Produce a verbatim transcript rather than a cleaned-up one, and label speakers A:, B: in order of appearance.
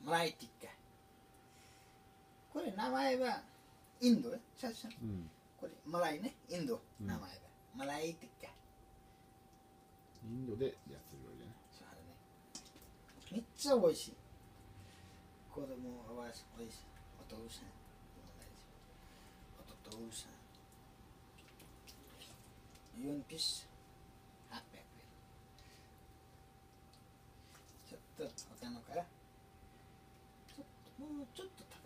A: マライティッカ。これ名前はインドね、シャッシャン、うん、これマライね、インド、うん、名前はマライティッカ。
B: インドでやってるわけね。
A: そうね。めっちゃ美味しい。子供は美味しい。お父さん、お父さん。ユンピッシュ、はっぴゃくえん。ちょっと他のから、ちょっともうちょっと